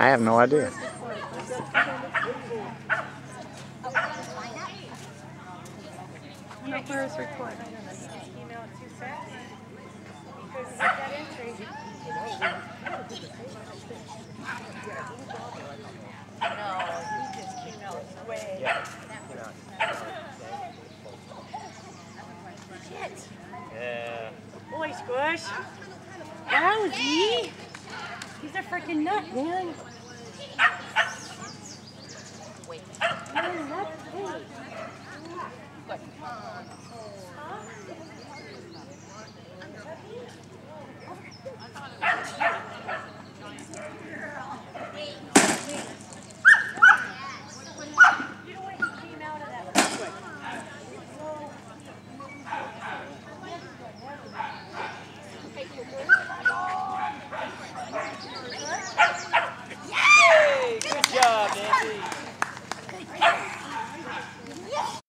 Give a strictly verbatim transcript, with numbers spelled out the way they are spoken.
I have no idea. No, where's report? Email it too fast. Because you got that entry. No, he just came out way. Yeah. Shit. Yeah. Boy, Squish. Wowzy. He's a freaking nut, man. Wait. Man, that's great. Good job, Nancy.